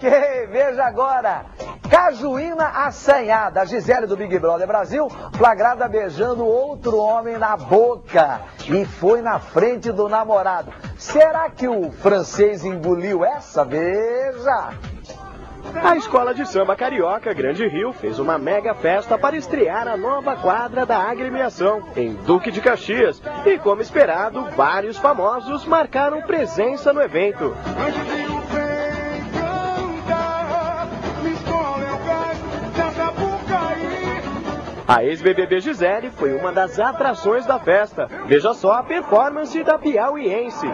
Ok, veja agora. Cajuína assanhada. A Gisele do Big Brother Brasil, flagrada beijando outro homem na boca. E foi na frente do namorado. Será que o francês engoliu essa? Veja. A escola de samba carioca Grande Rio fez uma mega festa para estrear a nova quadra da agremiação, em Duque de Caxias. E como esperado, vários famosos marcaram presença no evento. A ex-BBB Gisele foi uma das atrações da festa. Veja só a performance da piauiense.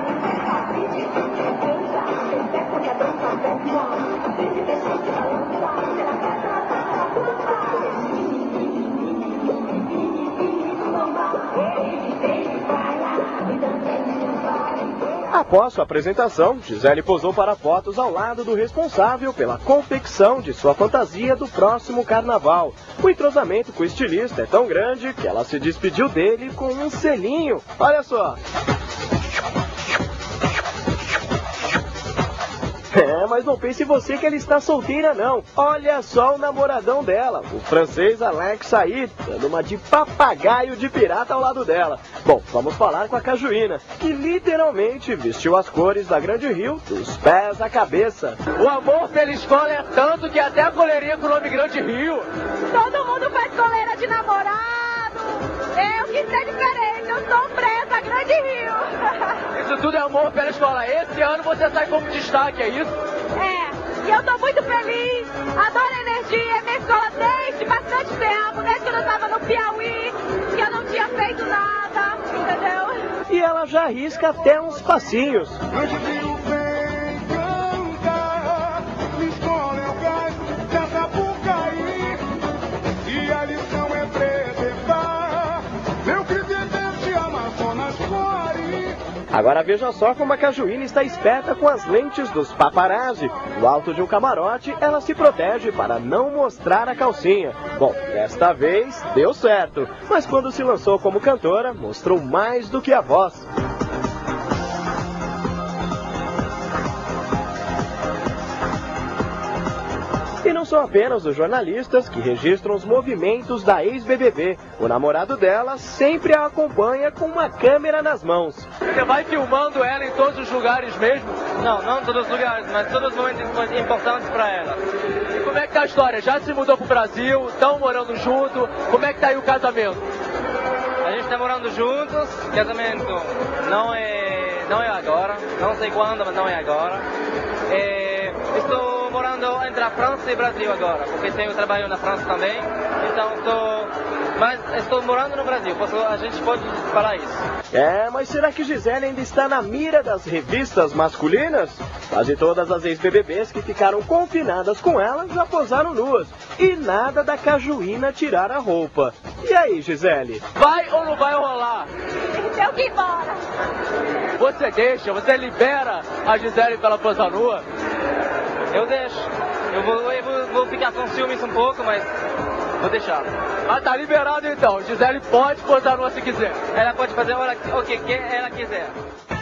Após sua apresentação, Gisele posou para fotos ao lado do responsável pela confecção de sua fantasia do próximo carnaval. O entrosamento com o estilista é tão grande que ela se despediu dele com um selinho. Olha só! Mas não pense você que ela está solteira não. Olha só o namoradão dela, o francês Alex Said, dando uma de papagaio de pirata ao lado dela. Bom, vamos falar com a Cajuína, que literalmente vestiu as cores da Grande Rio dos pés à cabeça. O amor pela escola é tanto que até a coleirinha com o nome Grande Rio. Todo mundo faz coleira de namorado. Eu que sei diferente, eu sou presa Grande Rio. Isso tudo é amor pela escola. Esse ano você sai como destaque, é isso? É, e eu tô muito feliz, adoro a energia, minha escola desde bastante tempo, desde quando eu tava no Piauí, que eu não tinha feito nada, entendeu? E ela já arrisca até uns passinhos. Agora veja só como a Cajuína está esperta com as lentes dos paparazzi. No alto de um camarote, ela se protege para não mostrar a calcinha. Bom, desta vez deu certo, mas quando se lançou como cantora, mostrou mais do que a voz. E não são apenas os jornalistas que registram os movimentos da ex-BBB. O namorado dela sempre a acompanha com uma câmera nas mãos. Você vai filmando ela em todos os lugares mesmo? Não todos os lugares, mas todos os momentos importantes para ela. E como é que tá a história? Já se mudou pro Brasil? Estão morando junto? Como é que tá aí o casamento? A gente está morando juntos, casamento não é agora, não sei quando, mas não é agora. Estou morando entre a França e o Brasil agora, porque tenho trabalho na França também, então estou morando no Brasil, a gente pode falar isso. Mas será que Gisele ainda está na mira das revistas masculinas? Quase todas as ex-BBBs que ficaram confinadas com ela já posaram nuas. E nada da Cajuína tirar a roupa. E aí, Gisele? Vai ou não vai rolar? Eu que embora. Você libera a Gisele para ela posar nua? Eu deixo. Eu vou ficar com ciúmes um pouco, mas vou deixar. Ah, tá liberado então. Gisele pode posar nua se quiser. Ela pode fazer o que ela quiser.